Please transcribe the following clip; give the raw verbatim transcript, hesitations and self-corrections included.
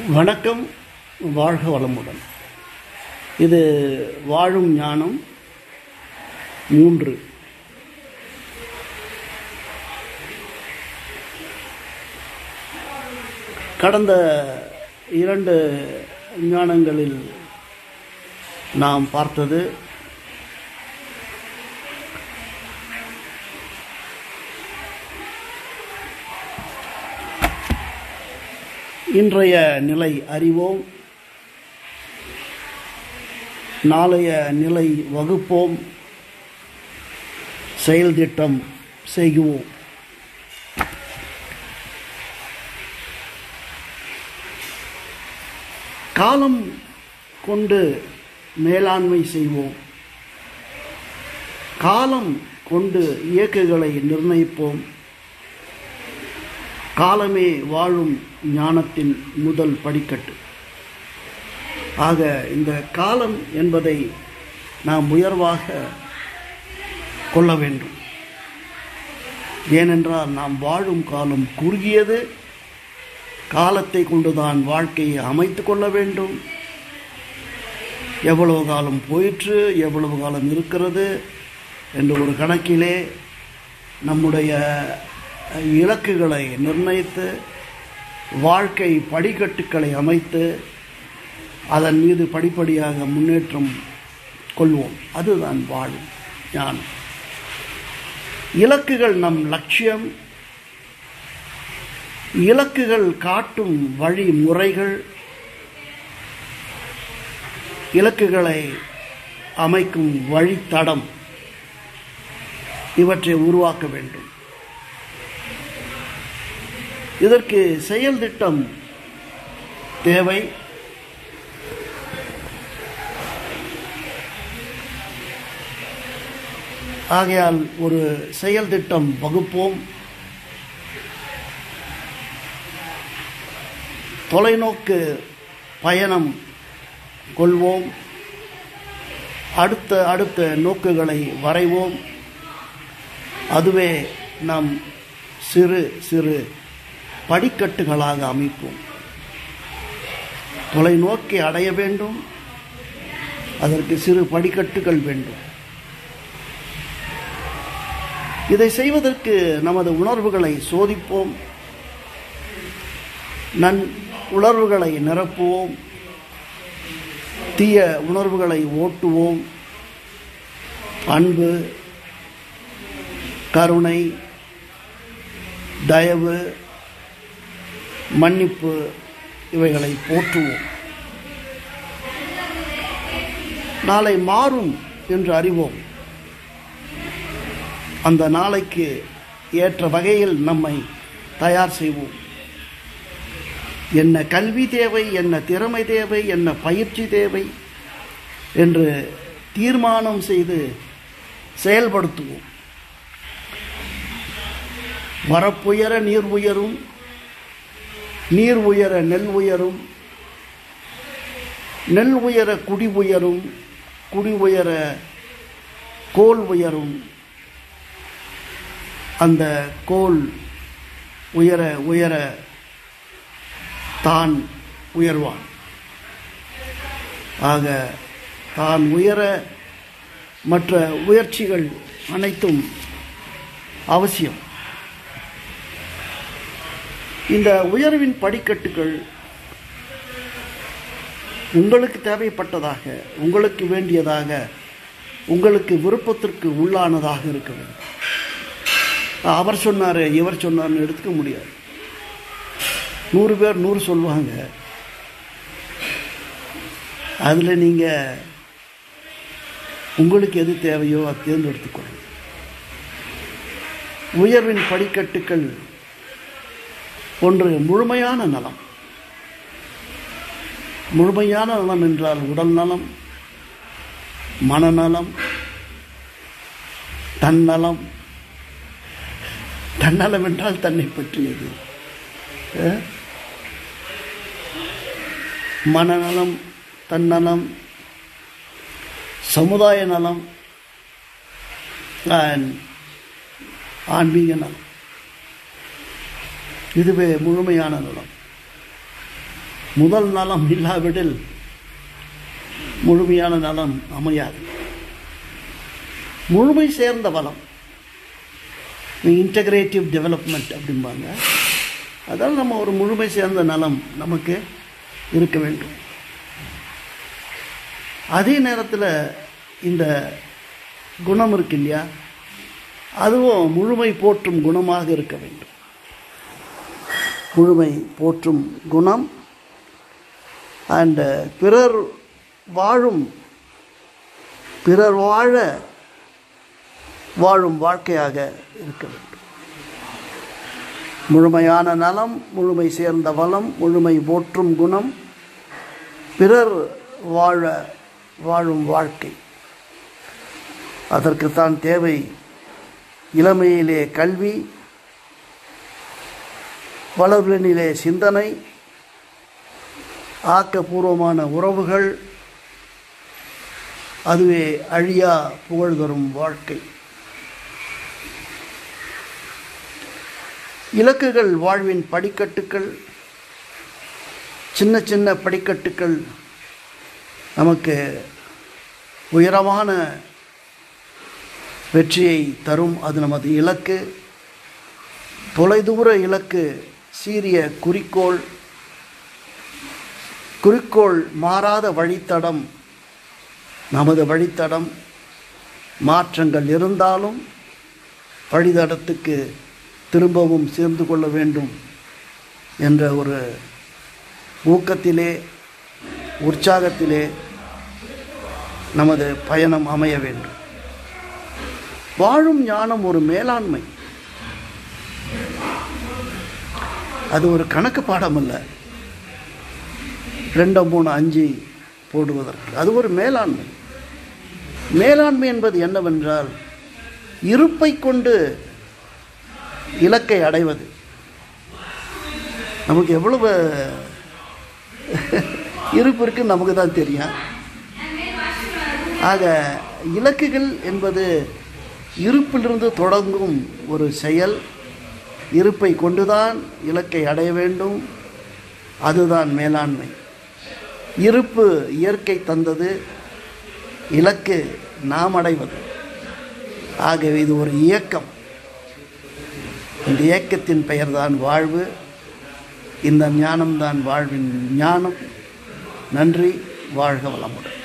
வணக்கம், வாழ்க வளமுடன். இது வாழும் ஞானம் மூன்று. கடந்த இரண்டு ஞானங்களில் நாம் பார்த்தது இன்றைய நிலை அறிவோம், நாளைய நிலை வகுப்போம், செயல் திட்டம் செய்வோம். காலம் கொண்டு மேலாண்மை செய்வோம், காலம் கொண்டு இயக்குகளை நிர்ணயிப்போம். காலமே வாழும் ஞானத்தின் முதல் படிக்கட்டு. ஆக இந்த காலம் என்பதை நாம் உயர்வாக கொள்ள வேண்டும். ஏனென்றால் நாம் வாழும் காலம் குறுகியது. காலத்தை கொண்டுதான் வாழ்க்கையை அமைத்து கொள்ள வேண்டும். எவ்வளவு காலம் போயிற்று, எவ்வளவு காலம் இருக்கிறது என்ற ஒரு கணக்கிலே நம்முடைய இலக்குகளை நிர்ணயித்து வாழ்க்கை படிக்கட்டுக்களை அமைத்து அதன் மீது படிப்படியாக முன்னேற்றம் கொள்வோம். அதுதான் வாழும் ஞானம். இலக்குகள் நம் லட்சியம். இலக்குகள் காட்டும் வழிமுறைகள், இலக்குகளை அமைக்கும் வழித்தடம், இவற்றை உருவாக்க வேண்டும். இதற்கு செயல் திட்டம் தேவை. ஆகையால் ஒரு செயல் திட்டம் வகுப்போம். தொலைநோக்கு பயணம் கொள்வோம். அடுத்த அடுத்த நோக்குகளை வரைவோம். அதுவே நம் சிறு சிறு படிக்கட்டுகளாக அமைப்போம். தொலைநோக்கி அடைய வேண்டும். அதற்கு சிறு படிக்கட்டுகள் வேண்டும். இதை செய்வதற்கு நமது உணர்வுகளை சோதிப்போம். நன் உணர்வுகளை நிரப்புவோம். தீய உணர்வுகளை ஓட்டுவோம். அன்பு, கருணை, தயவு, மன்னிப்பு இவைகளை போற்றுவோம். நாளை மாறும் என்று அறிவோம். அந்த நாளைக்கு ஏற்ற வகையில் நம்மை தயார் செய்வோம். என்ன கல்வி தேவை, என்ன திறமை தேவை, என்ன பயிற்சி தேவை என்று தீர்மானம் செய்து செயல்படுத்துவோம். வரப்புயர நீர் உயரும், நீர் உயர நெல் உயரும், நெல் உயர குடி உயரும், குடி உயர கோல் உயரும், அந்த கோல் உயர உயர தான் உயர்வான். ஆக தான் உயர மற்ற உயர்ச்சிகள் அனைத்தும் அவசியம். இந்த உயர்வின் படிக்கட்டுகள் உங்களுக்கு தேவைப்பட்டதாக, உங்களுக்கு வேண்டியதாக, உங்களுக்கு விருப்பத்திற்கு உள்ளானதாக இருக்க வேண்டும். அவர் சொன்னார், இவர் சொன்னார்னு எடுத்துக்க முடியாது. நூறு பேர் நூறு சொல்லுவாங்க. அதில் நீங்கள் உங்களுக்கு எது தேவையோ அதை தேர்ந்தெடுத்துக்கொள்ளுங்க. உயர்வின் படிக்கட்டுகள் ஒன்று முழுமையான நலம். முழுமையான நலம் என்றால் உடல் நலம், மனநலம், தன்னலம். தன்னலம் என்றால் தன்னை பற்றியது. மனநலம், தன்னலம், சமுதாய நலம், ஆன்மீக நலம். இதுவே முழுமையான நலம். முதல் நலம் இல்லாவிடில் முழுமையான நலம் அமையாது. முழுமை சேர்ந்த வளம், இன்டகிரேட்டிவ் டெவலப்மெண்ட் அப்படிம்பாங்க. அதால் நம்ம ஒரு முழுமை சேர்ந்த நலம் நமக்கு இருக்க வேண்டும். அதே நேரத்தில் இந்த குணம் இருக்கு இல்லையா, அதுவும் முழுமை போற்றும் குணமாக இருக்க வேண்டும். முழுமை போற்றும் குணம் அண்ட் பிறர் வாழும் பிறர் வாழ வாழும் வாழ்க்கையாக இருக்க வேண்டும். முழுமையான நலம், முழுமை சேர்ந்த வளம், முழுமை போற்றும் குணம், பிறர் வாழ வாழும் வாழ்க்கை. அதற்குத்தான் தேவை இளமையிலே கல்வி, வளர்வினிலே சிந்தனை, ஆக்கப்பூர்வமான உறவுகள், அதுவே அழியா புகழ் தரும் வாழ்க்கை. இலக்குகள் வாழ்வின் படிக்கட்டுக்கள். சின்ன சின்ன படிக்கட்டுக்கள் நமக்கு உயரமான வெற்றியை தரும். அது நமது இலக்கு. தொலைதூர இலக்கு சீரிய குறிக்கோள். குறிக்கோள் மாறாத வழித்தடம் நமது வழித்தடம். மாற்றங்கள் இருந்தாலும் வழித்தடத்துக்கு திரும்பவும் சேர்ந்து கொள்ள வேண்டும் என்ற ஒரு ஊக்கத்திலே, உற்சாகத்திலே நமது பயணம் அமைய வேண்டும். வாழும் ஞானம் ஒரு மேலாண்மை. அது ஒரு கணக்கு பாடம் அல்ல, ரெண்டு மூணு அஞ்சு போடுவதற்கு. அது ஒரு மேலாண்மை. மேலாண்மை என்பது என்னவென்றால், இருப்பை கொண்டு இலக்கை அடைவது. நமக்கு எவ்வளவு இருப்பு இருக்குன்னு நமக்கு தான் தெரியும். ஆக இலக்குகள் என்பது இருப்பிலிருந்து தொடங்கும் ஒரு செயல். இருப்பை கொண்டுதான் இலக்கை அடைய வேண்டும். அதுதான் மேலாண்மை. இருப்பு இயற்கை தந்தது, இலக்கு நாம் அடைவது. ஆகவே இது ஒரு இயக்கம். இந்த இயக்கத்தின் பெயர்தான் வாழ்வு. இந்த ஞானம்தான் வாழ்வின் ஞானம். நன்றி. வாழ்க வளமுடன்.